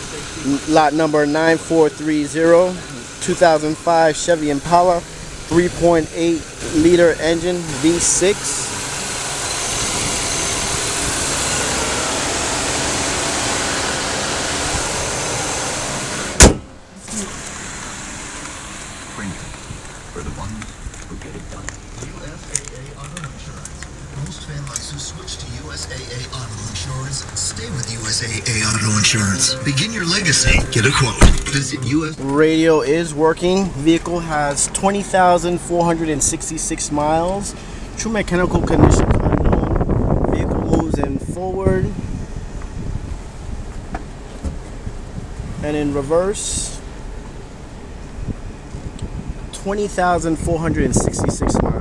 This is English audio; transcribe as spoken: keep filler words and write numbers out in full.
Lot number nine four three zero, two thousand five Chevy Impala, three point eight liter engine, V six. For the ones who get it done. U S A A Auto Insurance. Most families who switch to U S A A Auto Insurance stay with U S A A Auto Insurance. Begin your legacy. Get a quote. Visit U S Radio is working. Vehicle has twenty thousand four hundred sixty-six miles. True mechanical condition unknown. Vehicle moves in forward and in reverse. twenty thousand four hundred sixty-six miles.